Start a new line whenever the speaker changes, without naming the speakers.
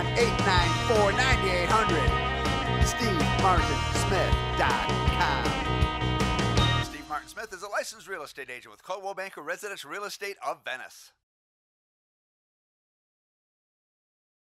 891-894-9800. SteveMartinSmith.com. Steve Martin Smith is a licensed real estate agent with Coldwell Banker Residential Real Estate of Venice.